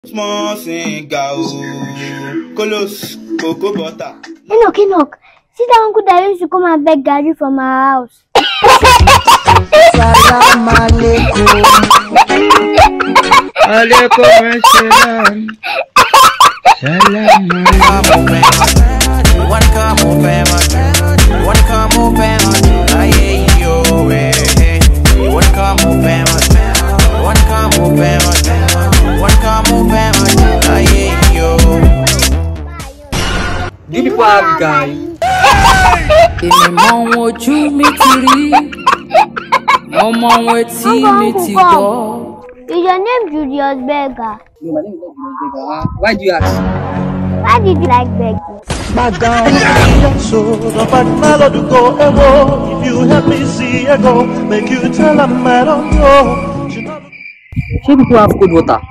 Small singer, Colos, cocoa butter. Enoch, see that uncle that used to come and beg Gary from our house. Salam alaikum. Alaikum assalam. Salam alaikum. Wanna come over, wanna come over, aye yo, wanna come over, wanna come over, wanna come over, aye yo. Do people have guys? Èmi mọ ohun ojú mi ti rí, mo mọ ohun etí mi ti gbọ́. Is your name Julius Berger? No, my name is not Julius Berger. Why do you ask? Why did you like begging? Back down, so the back mellow to go ewo. If you help me see a go, make you tell them I don't know. Should people have good water?